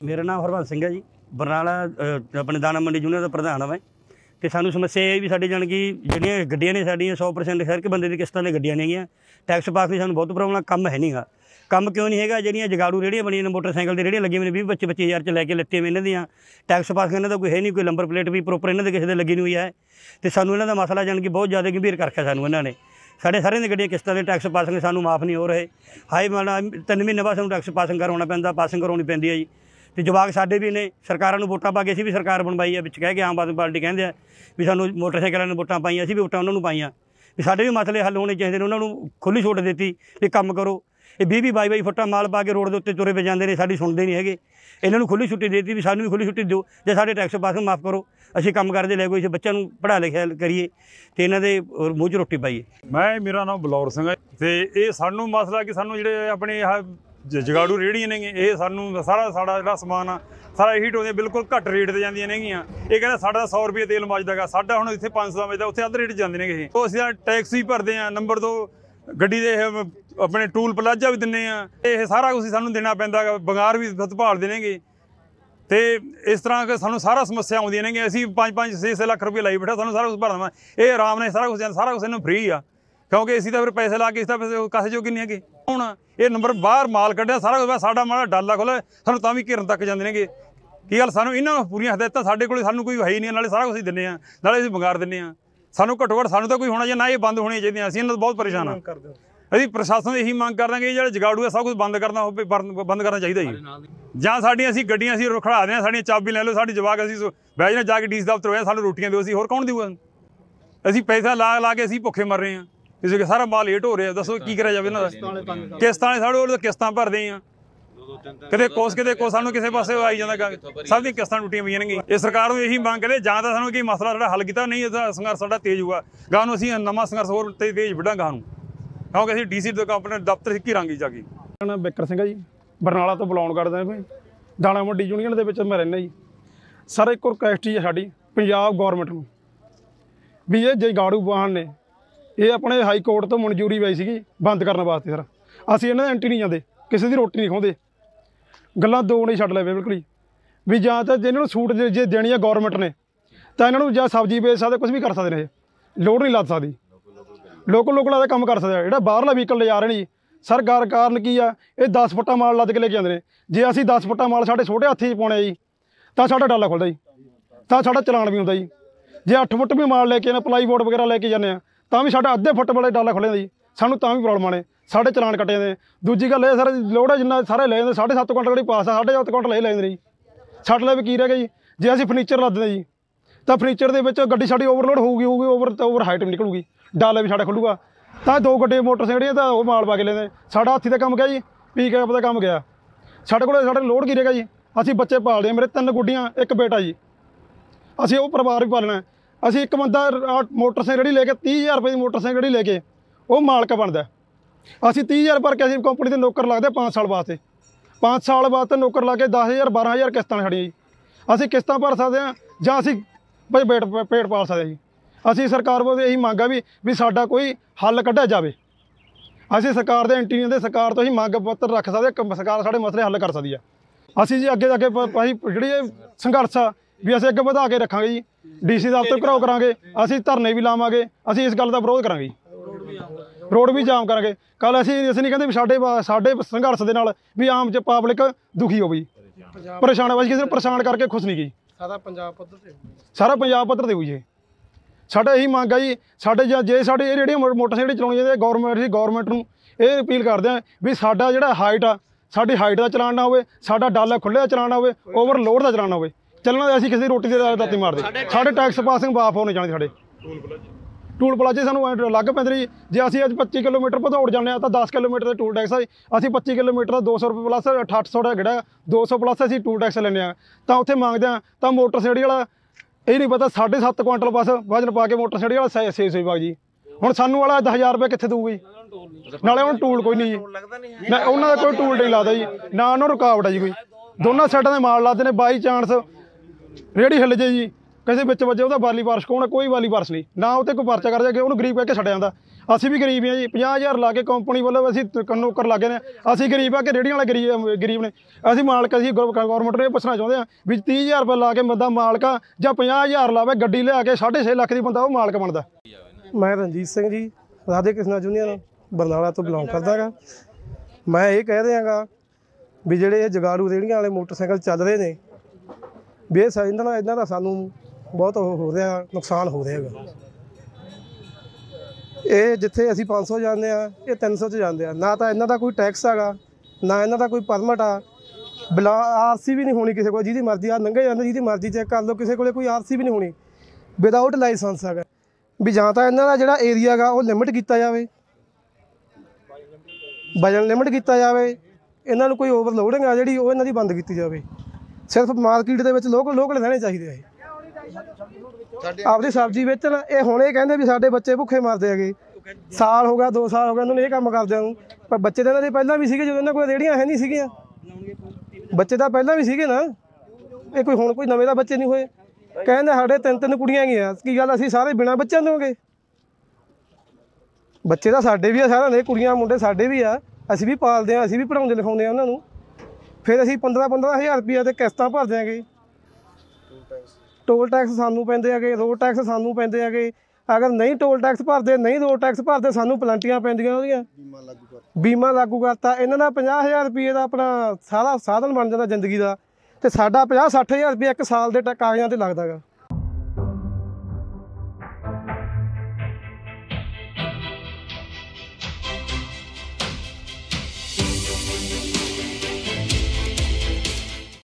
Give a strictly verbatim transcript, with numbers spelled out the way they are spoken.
मेरा नाम हरवंत सिंह है जी, बरनाला अपने दाना मंडी यूनियन का प्रधान है मैं। तो सानू समस्या ये भी साड़ी जान कि ਜਿਹੜੀਆਂ ਗੱਡੀਆਂ ਨੇ ਸਾਡੀਆਂ सौ परसेंट हर एक ਬੰਦੇ ਦੀ ਕਿਸ਼ਤਾਂ ਦੀਆਂ ਗੱਡੀਆਂ ਨੇਗੀਆਂ। ਟੈਕਸ ਪਾਸ ਦੀ ਸਾਨੂੰ ਬਹੁਤ ਪ੍ਰੋਬਲਮ, ਕੰਮ ਹੈ ਨਹੀਂਗਾ। ਕੰਮ ਕਿਉਂ ਨਹੀਂ ਹੈਗਾ? ਜਿਹੜੀਆਂ ਜਗਾੜੂ ਰੇਹੜੀਆਂ ਬਣੀਆਂ ਨੇ, ਮੋਟਰਸਾਈਕਲ ਦੇ ਰੇਹੜੀਆਂ ਲੱਗੀਆਂ ਨੇ, ਵੀਹ ਪੱਚੀ ਪੱਚੀ ਹਜ਼ਾਰ 'ਚ ਲੈ ਕੇ ਲੱਤੀਆਂ ਵੀ ਇਹਨਾਂ ਦੀਆਂ। ਟੈਕਸ ਪਾਸ ਇਹਨਾਂ ਦਾ ਕੋਈ ਹੈ ਨਹੀਂ, ਕੋਈ ਨੰਬਰ ਪਲੇਟ ਵੀ ਪ੍ਰੋਪਰ ਇਹਨਾਂ ਦੇ ਕਿਸੇ ਦੇ ਲੱਗੀ ਨਹੀਂ ਹੋਈ ਹੈ। ਤੇ ਸਾਨੂੰ ਇਹਨਾਂ ਦਾ ਮਸਲਾ ਜਾਣ ਕਿ ਬਹੁਤ ਜ਼ਿਆਦਾ ਗੰਭੀਰ ਕਰ ਰੱਖਿਆ ਸਾਨੂੰ ਇਹਨਾਂ ਨੇ। ਸਾਡੇ ਸਾਰਿਆਂ ਦੀਆਂ ਗੱਡੀਆਂ ਕਿਸ਼ਤਾਂ ਦੇ ਟੈਕਸ ਪਾਸਿੰਗ ਸਾਨੂੰ ਮਾਫ ਨਹੀਂ ਹੋ ਰਹੇ। ਹਾਈ ਮਾਨਾ ਤਿੰਨ ਮਹੀਨੇ ਬਾਅਦ ਸਾਨੂੰ ਟੈਕਸ ਪਾਸਿੰਗ ਕਰਵਾਉਣਾ ਪੈਂਦਾ, ਪਾਸਿੰਗ ਕਰਵਾਉਣੀ ਪੈਂਦੀ ਹੈ ਜੀ। ਤੇ ਜਵਾਕ ਸਾਡੇ ਵੀ ਨੇ, ਸਰਕਾਰਾਂ ਨੂੰ ਵੋਟਾਂ ਪਾ ਕੇ ਅਸੀਂ ਵੀ ਸਰਕਾਰ ਬਣਵਾਈ ਹੈ। ਵਿੱਚ ਕਹਿ ਕੇ ਆਮ ਆਦਮੀ ਪਾਰਟੀ ਕਹਿੰਦੇ ਆ ਵੀ ਸਾਨੂੰ ਮੋਟਰਸਾਈਕਲਾਂ ਨੂੰ ਵੋਟਾਂ ਪਾਈਆਂ, ਅਸੀਂ ਵੀ ਵੋਟਾਂ ਉਹਨਾਂ ਨੂੰ ਪਾਈਆਂ। ਵੀ ਸਾਡੇ ਵੀ ਮਸਲੇ ਹੱਲ ਹੋਣੇ ਚਾਹੀਦੇ ਨੇ। ਉਹਨਾਂ ਨੂੰ ਖੁੱਲ੍ਹੀ ਛੋਟ ਦਿੱਤੀ ਇਹ ਕੰਮ ਕਰੋ। ਇਹ ਵੀਹ ਵੀਹ ਬਾਈ ਬਾਈ ਫੁੱਟਾਂ ਮਾਲ ਪਾ ਕੇ ਰੋਡ ਦੇ ਉੱਤੇ ਤੁਰੇ ਪੈ ਜਾਂਦੇ ਨੇ, ਸਾਡੀ ਸੁਣਦੇ ਨਹੀਂ ਹੈਗੇ। ਇਹਨਾਂ ਨੂੰ ਖੁੱਲ੍ਹੀ ਛੁੱਟੀ ਦੇ ਦਿੱਤੀ ਵੀ ਸਾਨੂੰ ਵੀ ਖੁੱਲ੍ਹੀ ਛੁੱਟੀ ਦਿਓ, ਜੇ ਸਾਡੇ ਟੈਕਸ ਪਾਸਿੰਗ ਮਾਫ ਕਰੋ, ਅਸੀਂ ਕੰਮ ਕਰਦੇ ਲੈ ਕੋਈ ਅਸੀਂ ਬੱਚਿਆਂ ਨੂੰ ਪੜ੍ਹਾ ਲਿਖਿਆ ਕਰੀਏ ਅਤੇ ਇਹਨਾਂ ਦੇ ਮੂੰਹ 'ਚ ਰੋਟੀ ਪਾਈਏ। ਮੈਂ ਮੇਰਾ ਨਾਮ ਬਲੌਰ ਸਿੰਘ ਹੈ ਅਤੇ ਇਹ ਸਾਨੂੰ ਮਸਲਾ ਕਿ ਸਾਨੂੰ ਜਿਹੜੇ ਆਪਣੇ ਆਹ ਜਗਾੜੂ ਰੇਹੜੀਆਂ ਨੇਗੀਆਂ, ਇਹ ਸਾਨੂੰ ਸਾਰਾ ਸਾਡਾ ਜਿਹੜਾ ਸਮਾਨ ਆ ਸਾਰਾ ਇਹੀ ਢੋਂਦੀਆਂ ਬਿਲਕੁਲ ਘੱਟ ਰੇਟ 'ਤੇ ਜਾਂਦੀਆਂ ਨੇਗੀਆਂ। ਇਹ ਕਹਿੰਦਾ ਸਾਡਾ ਸੌ ਰੁਪਏ ਤੇਲ ਮੱਚਦਾ ਗਾ, ਸਾਡਾ ਹੁਣ ਇੱਥੇ ਪੰਜ ਸੌ ਮੱਚਦਾ, ਉੱਥੇ ਅੱਧ ਰੇਟ 'ਚ ਜਾਂਦੇ ਨੇਗੇ। ਇਹ ਉਹ ਅਸੀਂ ਟੈਕਸ ਵੀ ਭਰਦੇ ਹਾਂ, ਨੰਬਰ ਦੋ ਗੱਡੀ ਦੇ ਆਪਣੇ ਟੂਲ ਪਲਾਜ਼ਾ ਵੀ ਦਿੰਦੇ ਹਾਂ। ਇਹ ਸਾਰਾ ਕੁਛ ਸਾਨੂੰ ਦੇਣਾ ਪੈਂਦਾ ਗਾ, ਬੰਗਾਰ ਵੀ ਭਾਲਦੇ ਨੇਗੇ। ਅਤੇ ਇਸ ਤਰ੍ਹਾਂ ਕਿ ਸਾਨੂੰ ਸਾਰਾ ਸਮੱਸਿਆ ਆਉਂਦੀਆਂ ਨੇਗੀਆਂ। ਅਸੀਂ ਪੰਜ ਪੰਜ ਛੇ ਛੇ ਲੱਖ ਰੁਪਏ ਲਾਈ ਬੈਠਾ, ਸਾਨੂੰ ਸਾਰਾ ਕੁਛ ਭਰਨਾ। ਇਹ ਆਰਾਮ ਨਾਲ ਸਾਰਾ ਕੁਛ ਸਾਰਾ ਕੁਛ ਇਹਨੂੰ ਫਰੀ ਆ, ਕਿਉਂਕਿ ਅਸੀਂ ਤਾਂ ਫਿਰ ਪੈਸੇ ਲਾ ਕੇ ਇਸ ਤਾਂ ਪੈਸੇ ਕਾਸੇ ਜੋਗੇ ਨਹੀਂ ਹੈਗੇ। ਹੁਣ ਇਹ ਨੰਬਰ ਬਾਹਰ ਮਾਲ ਕੱਢਿਆ ਸਾਰਾ ਕੁਛ, ਸਾਡਾ ਮਾੜਾ ਡਾਲਾ ਖੋਲ੍ਹਿਆ, ਸਾਨੂੰ ਤਾਂ ਵੀ ਘਿਰਨ ਤੱਕ ਜਾਂਦੇ ਨੇਗੇ। ਕੀ ਗੱਲ, ਸਾਨੂੰ ਇਹਨਾਂ ਪੂਰੀਆਂ ਹਦਾਇਤਾਂ ਸਾਡੇ ਕੋਲ ਸਾਨੂੰ ਕੋਈ ਹੈ ਹੀ ਨਹੀਂ। ਨਾਲੇ ਸਾਰਾ ਕੁਛ ਅਸੀਂ ਦਿੰਦੇ ਹਾਂ, ਨਾਲੇ ਅਸੀਂ ਬੰਗਾਰ ਦਿੰਦੇ ਹਾਂ। ਸਾਨੂੰ ਘੱਟੋ ਘੱਟ ਸਾਨੂੰ ਤਾਂ ਕੋਈ ਹੋਣਾ ਜਾਂ ਨਾ ਇਹ ਬੰਦ ਹੋਣੀਆਂ ਚਾਹੀਦੀਆਂ। ਅਸੀਂ ਇਹਨਾਂ ਤੋਂ ਬਹੁਤ ਪਰੇਸ਼ਾਨ ਹਾਂ। ਅਸੀਂ ਪ੍ਰਸ਼ਾਸਨ ਤੋਂ ਇਹੀ ਮੰਗ ਕਰਦੇ ਹਾਂ ਕਿ ਜਿਹੜਾ ਜਗਾੜੂ ਹੈ ਸਭ ਕੁਛ ਬੰਦ ਕਰਨਾ ਹੋਵੇ, ਬੰਦ ਕਰਨਾ ਚਾਹੀਦਾ ਜੀ। ਜਾਂ ਸਾਡੀਆਂ ਅਸੀਂ ਗੱਡੀਆਂ ਅਸੀਂ ਖੜਾ ਦਿਆਂ, ਸਾਡੀਆਂ ਚਾਬੀ ਲੈ ਲਓ, ਸਾਡੀ ਜਵਾਕ ਅਸੀਂ ਬਹਿ ਜਾਣਾ ਜਾ ਕੇ ਡੀ ਸੀ ਦਫ਼ਤਰ ਹੋਇਆ, ਸਾਨੂੰ ਰੋਟੀਆਂ ਦਿਓ, ਅਸੀਂ ਹੋਰ ਕੌਣ ਦੇਊਗਾ? ਅਸੀਂ ਪੈਸਾ ਲਾ ਲਾ ਕੇ ਅਸੀਂ ਭੁੱਖੇ ਮਰ ਰਹੇ ਹਾਂ। ਇਸ ਕਿ ਸਾਰਾ ਮਾਲ ਲੇਟ ਹੋ ਰਿਹਾ, ਦੱਸੋ ਕੀ ਕਰਿਆ ਜਾਵੇ ਇਹਨਾਂ ਦਾ? ਕਿਸ਼ਤਾਂ ਵਾਲੇ ਸਾਡੇ ਕੋਲ ਕਿਸ਼ਤਾਂ ਭਰਦੇ ਹਾਂ, ਕਿਤੇ ਕੋਸ ਕਿਤੇ ਕੋ ਸਾਨੂੰ ਕਿਸੇ ਪਾਸੇ ਆਈ ਜਾਂਦਾ, ਸਭ ਦੀਆਂ ਕਿਸ਼ਤਾਂ ਟੁੱਟੀਆਂ ਪਈਆਂ ਨੇਗੀਆਂ। ਇਹ ਸਰਕਾਰ ਨੂੰ ਇਹੀ ਮੰਗ ਕਰੇ ਜਾਂ ਤਾਂ ਸਾਨੂੰ ਕੀ ਮਸਲਾ ਸਾਡਾ ਹੱਲ ਕੀਤਾ, ਨਹੀਂ ਇਹਦਾ ਸੰਘਰਸ਼ ਸਾਡਾ ਤੇਜ਼ ਹੋਊਗਾ। ਗਾਂ ਨੂੰ ਅਸੀਂ ਨਵਾਂ ਸੰਘਰਸ਼ ਹੋਰ ਤੇਜ਼ ਵਿੱਢਾਂਗੇ ਗਾਂ ਨੂੰ, ਕਿਉਂਕਿ ਅਸੀਂ ਡੀ ਸੀ ਆਪਣੇ ਦਫ਼ਤਰ ਘਿਰਾਂਗੇ ਜਾ ਕੇ। ਮੇਰਾ ਨਾਮ ਬਿਕਰ ਸਿੰਘ ਹੈ ਜੀ, ਬਰਨਾਲਾ ਤੋਂ ਬਿਲੋਂਗ ਕਰਦਾ ਮੈਂ। ਦਾਣਾ ਮੰਡੀ ਯੂਨੀਅਨ ਦੇ ਵਿੱਚ ਮੈਂ ਰਹਿੰਦਾ ਜੀ। ਸਰ ਇੱਕ ਰਿਕੁਐਸਟ ਹੀ ਹੈ ਸਾਡੀ ਪੰਜਾਬ ਗੌਰਮੈਂਟ ਨੂੰ ਵੀ ਇਹ ਜਗਾੜੂ ਵਾਹਨ ਨੇ, ਇਹ ਆਪਣੇ ਹਾਈ ਕੋਰਟ ਤੋਂ ਮਨਜ਼ੂਰੀ ਪਈ ਸੀਗੀ ਬੰਦ ਕਰਨ ਵਾਸਤੇ। ਸਰ ਅਸੀਂ ਇਹਨਾਂ ਦੇ ਐਂਟੀ ਨਹੀਂ ਜਾਂਦੇ, ਕਿਸੇ ਦੀ ਰੋਟੀ ਨਹੀਂ ਖਾਂਦੇ, ਗੱਲਾਂ ਦੋ ਨਹੀਂ ਛੱਡ ਲਏ ਬਿਲਕੁਲ ਹੀ। ਵੀ ਜਾਂ ਤਾਂ ਇਹਨਾਂ ਨੂੰ ਛੂਟ ਜੇ ਦੇਣੀ ਹੈ ਗੌਰਮੈਂਟ ਨੇ ਤਾਂ ਇਹਨਾਂ ਨੂੰ ਜਾਂ ਸਬਜ਼ੀ ਵੇਚ ਸਕਦੇ, ਕੁਛ ਵੀ ਕਰ ਸਕਦੇ ਨੇ। ਇਹ ਲੋੜ ਨਹੀਂ ਲੱਦ ਸਕਦੀ, ਲੋਕਲ ਲੋਕਲ ਦਾ ਕੰਮ ਕਰ ਸਕਦੇ ਆ। ਜਿਹੜਾ ਬਾਹਰਲਾ ਵਹੀਕਲ ਲਿਜਾ ਰਹੇ ਨੇ ਜੀ ਸਰ, ਕਾਰ ਕਾਰਨ ਕੀ ਆ, ਇਹ ਦਸ ਫੁੱਟਾ ਮਾਲ ਲੱਦ ਕੇ ਲੈ ਕੇ ਆਉਂਦੇ ਨੇ। ਜੇ ਅਸੀਂ ਦਸ ਫੁੱਟਾ ਮਾਲ ਸਾਡੇ ਛੋਟੇ ਹੱਥੀ 'ਚ ਪਾਉਣਾ ਜੀ ਤਾਂ ਸਾਡਾ ਡਾਲਾ ਖੁੱਲ੍ਹਦਾ ਜੀ, ਤਾਂ ਸਾਡਾ ਚਲਾਨ ਵੀ ਹੁੰਦਾ ਜੀ। ਜੇ ਅੱਠ ਫੁੱਟ ਵੀ ਮਾਲ ਲੈ ਕੇ ਆਉਂਦੇ, ਪਲਾਈ ਬੋਰਡ ਵਗੈਰਾ ਲੈ ਕੇ ਜਾਂਦੇ ਆ, ਤਾਂ ਵੀ ਸਾਡਾ ਅੱਧੇ ਫੁੱਟ ਵਾਲੇ ਡਾਲਾ ਖੁੱਲ੍ਹ ਜਾਂਦਾ ਜੀ, ਸਾਨੂੰ ਤਾਂ ਵੀ ਪ੍ਰੋਬਲਮਾਂ ਨੇ, ਸਾਡੇ ਚਲਾਨ ਕੱਟੇ ਜਾਂਦੇ। ਦੂਜੀ ਗੱਲ ਇਹ ਸਰ, ਲੋੜ ਹੈ ਜਿੰਨਾ ਸਾਰੇ ਲੈ ਜਾਂਦੇ, ਸਾਢੇ ਸੱਤ ਕੁਆਂਟਲ ਜਿਹੜੀ ਪਾਸ ਆ, ਸਾਢੇ ਸੱਤ ਕੁਆਂਟਲ ਇਹ ਲੈ ਜਾਂਦੇ ਨੇ ਜੀ। ਸਾਡੇ ਲਈ ਵੀ ਕੀ ਰਹਿ ਗਿਆ ਜੀ? ਜੇ ਅਸੀਂ ਫਰਨੀਚਰ ਲੱਦਦੇ ਜੀ ਤਾਂ ਫਰਨੀਚਰ ਦੇ ਵਿੱਚ ਗੱਡੀ ਸਾਡੀ ਓਵਰਲੋਡ ਹੋਊਗੀ ਹੋਊਗੀ ਓਵਰ ਓਵਰ ਹਾਈਟ ਨਿਕਲੂਗੀ, ਡਾਲਾ ਵੀ ਸਾਡਾ ਖੁੱਲੂਗਾ। ਤਾਂ ਦੋ ਗੱਡੇ ਮੋਟਰਸਾਈਕਲ ਤਾਂ ਉਹ ਮਾਲ ਪਾ ਕੇ ਲੈਂਦੇ। ਸਾਡਾ ਹੱਥੀ ਦਾ ਕੰਮ ਗਿਆ ਜੀ, ਪੀ ਕੇ ਦਾ ਕੰਮ ਗਿਆ। ਸਾਡੇ ਕੋਲ ਸਾਡੇ ਲੋਡ ਕੀ ਰਹੇਗਾ ਜੀ? ਅਸੀਂ ਬੱਚੇ ਪਾਲਦੇ ਹਾਂ, ਮੇਰੇ ਤਿੰਨ ਗੁੱਡੀਆਂ ਇੱਕ ਬੇਟਾ ਜੀ, ਅਸੀਂ ਉਹ ਪਰਿਵਾਰ ਵੀ ਪਾਲਣਾ। ਅਸੀਂ ਇੱਕ ਬੰਦਾ ਮੋਟਰਸਾਈਕਲ ਲੈ ਕੇ ਤੀਹ ਹਜ਼ਾਰ ਰੁਪਏ ਦੀ ਮੋਟਰਸਾਈਕਲ ਲੈ ਕੇ ਉਹ ਮਾਲਕ ਬਣਦਾ। ਅਸੀਂ ਤੀਹ ਹਜ਼ਾਰ ਭਰ ਕੇ ਅਸੀਂ ਕੰਪਨੀ ਦੇ ਨੌਕਰ ਲੱਗਦੇ ਪੰਜ ਸਾਲ ਵਾਸਤੇ, ਪੰਜ ਸਾਲ ਵਾਸਤੇ ਨੌਕਰ ਲਾ ਕੇ ਦਸ ਹਜ਼ਾਰ ਬਾਰਾਂ ਹਜ਼ਾਰ ਕਿਸ਼ਤਾਂ ਸਾਡੀਆਂ ਜੀ। ਅਸੀਂ ਕਿਸ਼ਤਾਂ ਭਰ ਸਕਦੇ ਹਾਂ ਜਾਂ ਅਸੀਂ ਭਾਈ ਪੇਟ ਪੇਟ ਪਾਲ ਸਕਦੇ ਜੀ। ਅਸੀਂ ਸਰਕਾਰ ਕੋਲ ਇਹੀ ਮੰਗ ਆ ਵੀ ਵੀ ਸਾਡਾ ਕੋਈ ਹੱਲ ਕੱਢਿਆ ਜਾਵੇ। ਅਸੀਂ ਸਰਕਾਰ ਦੇ ਐਂਟੀ ਨਹੀਂ ਹੁੰਦੇ, ਸਰਕਾਰ ਤੋਂ ਹੀ ਮੰਗ ਪੱਤਰ ਰੱਖ ਸਕਦੇ, ਸਰਕਾਰ ਸਾਡੇ ਮਸਲੇ ਹੱਲ ਕਰ ਸਕਦੀ ਆ। ਅਸੀਂ ਜੀ ਅੱਗੇ ਅੱਗੇ ਅਸੀਂ ਜਿਹੜੀ ਇਹ ਸੰਘਰਸ਼ ਆ ਵੀ ਅਸੀਂ ਅੱਗੇ ਵਧਾ ਕੇ ਰੱਖਾਂਗੇ ਜੀ। ਡੀ ਸੀ ਦਫ਼ਤਰ ਘਰਾਓ ਕਰਾਂਗੇ, ਅਸੀਂ ਧਰਨੇ ਵੀ ਲਾਵਾਂਗੇ, ਅਸੀਂ ਇਸ ਗੱਲ ਦਾ ਵਿਰੋਧ ਕਰਾਂਗੇ, ਰੋਡ ਵੀ ਜਾਮ ਕਰਾਂਗੇ। ਕੱਲ੍ਹ ਅਸੀਂ ਅਸੀਂ ਨਹੀਂ ਕਹਿੰਦੇ ਵੀ ਸਾਡੇ ਸਾਡੇ ਸੰਘਰਸ਼ ਦੇ ਨਾਲ ਵੀ ਆਮ ਚ ਪਬਲਿਕ ਦੁਖੀ ਹੋਵੇ ਜੀ, ਪਰੇਸ਼ਾਨ ਹੋਵੇ। ਕਿਸੇ ਨੂੰ ਪਰੇਸ਼ਾਨ ਕਰਕੇ ਖੁਸ਼ ਨਹੀਂ ਗਈ, ਸਾਰਾ ਪੰਜਾਬ ਪੱਧਰ ਤੇ ਸਾਰਾ ਪੰਜਾਬ ਪੱਧਰ ਤੇ ਹੋਈ ਜੀ। ਸਾਡਾ ਇਹੀ ਮੰਗ ਆ ਜੀ, ਸਾਡੇ ਜੇ ਸਾਡੇ ਇਹ ਜਿਹੜੀਆਂ ਮੋਟਰਸਾਈਕਲ ਚਲਾਉਣੀਆਂ ਚਾਹੀਦੀਆਂ ਗੌਰਮੈਂਟ ਅਸੀਂ ਗੌਰਮੈਂਟ ਨੂੰ ਇਹ ਅਪੀਲ ਕਰਦੇ ਹਾਂ ਵੀ ਸਾਡਾ ਜਿਹੜਾ ਹਾਈਟ ਆ, ਸਾਡੀ ਹਾਈਟ ਦਾ ਚਲਾਨ ਨਾ ਹੋਵੇ, ਸਾਡਾ ਡਾਲਾ ਖੁੱਲ੍ਹਿਆ ਚਲਾਨ ਨਾ ਹੋਵੇ, ਓਵਰਲੋਡ ਦਾ ਚਲਾਨ ਨਾ ਹੋਵੇ। ਚੱਲਣਾ ਅਸੀਂ ਕਿਸੇ ਦੀ ਰੋਟੀ ਦੇ ਦਾਤੀ ਮਾਰਦੇ। ਸਾਡੇ ਟੈਕਸ ਪਾਸਿੰਗ ਮਾਫ ਹੋਣੇ ਚਾਹੀਦੇ। ਸਾਡੇ ਟੂਲ ਪਲਾਜ਼ੇ ਸਾਨੂੰ ਅਲੱਗ ਪੈਂਦੇ ਜੀ। ਜੇ ਅਸੀਂ ਅੱਜ ਪੱਚੀ ਕਿਲੋਮੀਟਰ ਭਦੌੜ ਜਾਂਦੇ ਹਾਂ ਤਾਂ ਦਸ ਕਿਲੋਮੀਟਰ ਦਾ ਟੂਲ ਟੈਕਸ ਆ। ਅਸੀਂ ਪੱਚੀ ਕਿਲੋਮੀਟਰ ਦਾ ਦੋ ਸੌ ਰੁਪਏ ਪਲੱਸ ਅੱਠ ਸੌ ਦਾ ਜਿਹੜਾ ਦੋ ਸੌ ਪਲੱਸ ਅਸੀਂ ਟੂਲ ਟੈਕਸ ਲੈਂਦੇ ਹਾਂ। ਤਾਂ ਉੱਥੇ ਮੰਗਦੇ ਹਾਂ ਤਾਂ ਮੋਟਰਸਾਈਕਲ ਵਾਲਾ ਇਹ ਨਹੀਂ ਪਤਾ ਸਾਢੇ ਸੱਤ ਕੁਆਂਟਲ ਬਸ ਵਜਨ ਪਾ ਕੇ ਮੋਟਰਸਾਈਕਲ ਵਾਲਾ ਛੇ ਸੌ ਬਾਗ ਜੀ। ਹੁਣ ਸਾਨੂੰ ਵਾਲਾ ਦਸ ਹਜ਼ਾਰ ਰੁਪਏ ਕਿੱਥੇ ਦਊਗੀ? ਨਾਲੇ ਹੁਣ ਟੂਲ ਕੋਈ ਨਹੀਂ ਜੀ, ਨਾ ਉਹਨਾਂ ਦਾ ਕੋਈ ਟੂਲ ਨਹੀਂ ਲੱਗਦਾ ਜੀ, ਨਾ ਉਹਨਾਂ ਨੂੰ ਰੁਕਾਵਟ ਹੈ ਜੀ ਕੋਈ। ਦੋਨਾਂ ਸਾਈਡਾਂ ਦੇ ਮਾਲ ਲਾਦੇ ਨੇ, ਬਾਈ ਚਾਂਸ ਰੇਹੜੀ ਹਿੱਲ ਜੇ ਜੀ ਕਿਸੇ ਵਿੱਚ ਵੱਜੇ ਉਹਦਾ ਵਾਲੀ ਵਾਰਸ ਕੌਣ ਆ? ਕੋਈ ਵਾਲੀ ਵਾਰਸ ਨਹੀਂ, ਨਾ ਉਹ 'ਤੇ ਕੋਈ ਪਰਚਾ ਕਰ ਜਾਗੇ, ਉਹਨੂੰ ਗਰੀਬ ਕਹਿ ਕੇ ਛੱਡਿਆ ਜਾਂਦਾ। ਅਸੀਂ ਵੀ ਗਰੀਬ ਹਾਂ ਜੀ, ਪੰਜਾਹ ਹਜ਼ਾਰ ਲਾ ਕੇ ਕੰਪਨੀ ਵੱਲੋਂ ਅਸੀਂ ਨੌਕਰ ਲੱਗੇ ਨੇ, ਅਸੀਂ ਗਰੀਬ ਆ ਕਿ ਰੇਹੜੀਆਂ ਵਾਲੇ ਗਰੀਬ ਗਰੀਬ ਨੇ। ਅਸੀਂ ਮਾਲਕ, ਅਸੀਂ ਗੌਰਮੈਂਟ ਨੂੰ ਇਹ ਪੁੱਛਣਾ ਚਾਹੁੰਦੇ ਹਾਂ ਵੀ ਤੀਹ ਹਜ਼ਾਰ ਰੁਪਏ ਲਾ ਕੇ ਬੰਦਾ ਮਾਲਕ ਆ ਜਾਂ ਪੰਜਾਹ ਹਜ਼ਾਰ ਲਾਵੇ ਗੱਡੀ ਲਿਆ ਕੇ ਸਾਢੇ ਛੇ ਲੱਖ ਦੀ ਬੰਦਾ ਉਹ ਮਾਲਕ ਬਣਦਾ। ਮੈਂ ਰਣਜੀਤ ਸਿੰਘ ਜੀ, ਰਾਧੇ ਕ੍ਰਿਸ਼ਨਾ ਜੂਨੀਅਰ ਬਰਨਾਲਾ ਤੋਂ ਬਿਲੋਂਗ ਕਰਦਾ ਗਾ। ਮੈਂ ਇਹ ਕਹਿ ਰਿਹਾ ਗਾ ਵੀ ਜਿਹੜੇ ਇਹ ਜਗਾੜੂ ਰੇਹੜੀਆਂ ਵਾਲੇ ਮੋਟਰਸਾਈਕਲ ਚੱਲ ਰਹੇ ਨੇ ਵੀ ਇਹ ਇਹਨਾਂ ਦਾ ਇਹਨਾਂ ਦਾ ਸਾਨੂੰ ਬਹੁਤ ਉਹ ਹੋ ਰਿਹਾ, ਨੁਕਸਾਨ ਹੋ ਰਿਹਾ ਹੈਗਾ। ਇਹ ਜਿੱਥੇ ਅਸੀਂ ਪੰਜ ਸੌ ਜਾਂਦੇ ਆ, ਇਹ ਤਿੰਨ ਸੌ 'ਚ ਜਾਂਦੇ ਆ। ਨਾ ਤਾਂ ਇਹਨਾਂ ਦਾ ਕੋਈ ਟੈਕਸ ਹੈਗਾ, ਨਾ ਇਹਨਾਂ ਦਾ ਕੋਈ ਪਰਮਿਟ ਆ, ਬਿਲਾ ਆਰ ਸੀ ਵੀ ਨਹੀਂ ਹੋਣੀ ਕਿਸੇ ਕੋਲ। ਜਿਹਦੀ ਮਰਜ਼ੀ ਆ ਲੰਘੇ ਜਾਂਦੇ, ਜਿਹਦੀ ਮਰਜ਼ੀ ਚੈੱਕ ਕਰ ਲਓ, ਕਿਸੇ ਕੋਲੇ ਕੋਈ ਆਰ ਸੀ ਵੀ ਨਹੀਂ ਹੋਣੀ, ਵਿਦਆਊਟ ਲਾਇਸੈਂਸ ਹੈਗਾ। ਵੀ ਜਾਂ ਤਾਂ ਇਹਨਾਂ ਦਾ ਜਿਹੜਾ ਏਰੀਆ ਗਾ ਉਹ ਲਿਮਿਟ ਕੀਤਾ ਜਾਵੇ, ਵਜਨ ਲਿਮਿਟ ਕੀਤਾ ਜਾਵੇ, ਇਹਨਾਂ ਨੂੰ ਕੋਈ ਓਵਰਲੋਡਿੰਗ ਆ ਜਿਹੜੀ ਉਹ ਇਹਨਾਂ ਦੀ ਬੰਦ ਕੀਤੀ ਜਾਵੇ। ਸਿਰਫ ਮਾਰਕੀਟ ਦੇ ਵਿੱਚ ਲੋਕ ਲੋਕਲ ਰਹਿਣੇ ਚਾਹੀਦੇ ਆ। ਇਹ ਆਪਦੀ ਸਬਜ਼ੀ ਵੇਚਣ, ਇਹ ਹੁਣ ਇਹ ਕਹਿੰਦੇ ਵੀ ਸਾਡੇ ਬੱਚੇ ਭੁੱਖੇ ਮਰਦੇ ਹੈਗੇ। ਸਾਲ ਹੋ ਗਿਆ, ਦੋ ਸਾਲ ਹੋ ਗਏ ਇਹਨਾਂ ਨੂੰ ਇਹ ਕੰਮ ਕਰਦਿਆਂ ਨੂੰ, ਪਰ ਬੱਚੇ ਤਾਂ ਇਹਨਾਂ ਦੇ ਪਹਿਲਾਂ ਵੀ ਸੀਗੇ ਜਦੋਂ ਇਹਨਾਂ ਕੋਲ ਰੇਹੜੀਆਂ ਹੈ ਨਹੀਂ ਸੀਗੀਆਂ। ਬੱਚੇ ਤਾਂ ਪਹਿਲਾਂ ਵੀ ਸੀਗੇ ਨਾ, ਇਹ ਕੋਈ ਹੁਣ ਕੋਈ ਨਵੇਂ ਦਾ ਬੱਚੇ ਨਹੀਂ ਹੋਏ। ਕਹਿੰਦੇ ਸਾਡੇ ਤਿੰਨ ਤਿੰਨ ਕੁੜੀਆਂ ਹੈਗੀਆਂ, ਕੀ ਗੱਲ ਅਸੀਂ ਸਾਰੇ ਬਿਨਾਂ ਬੱਚਿਆਂ ਦੇਵਾਂਗੇ? ਬੱਚੇ ਤਾਂ ਸਾਡੇ ਵੀ ਆ ਸਾਰਿਆਂ ਦੇ, ਕੁੜੀਆਂ ਮੁੰਡੇ ਸਾਡੇ ਵੀ ਆ, ਅਸੀਂ ਵੀ ਪਾਲਦੇ ਹਾਂ, ਅਸੀਂ ਵੀ ਪੜ੍ਹਾਉਂਦੇ ਲਿਖਾਉਂਦੇ ਹਾਂ ਉਹਨਾਂ ਨੂੰ। ਫਿਰ ਅਸੀਂ ਪੰਦਰਾਂ ਪੰਦਰਾਂ ਹਜ਼ਾਰ ਰੁਪਈਆ ਤੇ ਕਿਸ਼ਤਾਂ ਭਰ ਦਿਆਂਗੇ। ਟੋਲ ਟੈਕਸ ਸਾਨੂੰ ਪੈਂਦੇ ਹੈਗੇ, ਰੋਡ ਟੈਕਸ ਸਾਨੂੰ ਪੈਂਦੇ ਹੈਗੇ। ਅਗਰ ਨਹੀਂ ਟੋਲ ਟੈਕਸ ਭਰਦੇ, ਨਹੀਂ ਰੋਡ ਟੈਕਸ ਭਰਦੇ, ਸਾਨੂੰ ਪਲੰਟੀਆਂ ਪੈਂਦੀਆਂ ਉਹਦੀਆਂ। ਬੀਮਾ ਲਾਗੂ ਕਰਤਾ ਇਹਨਾਂ ਦਾ, ਪੰਜਾਹ ਹਜ਼ਾਰ ਰੁਪਈਏ ਦਾ ਆਪਣਾ ਸਾਰਾ ਸਾਧਨ ਬਣ ਜਾਂਦਾ ਜ਼ਿੰਦਗੀ ਦਾ, ਅਤੇ ਸਾਡਾ ਪੰਜਾਹ ਸੱਠ ਹਜ਼ਾਰ ਰੁਪਈਆ ਇੱਕ ਸਾਲ ਦੇ ਕਾਗਜ਼ਾਂ 'ਤੇ ਲੱਗਦਾ ਗਾ।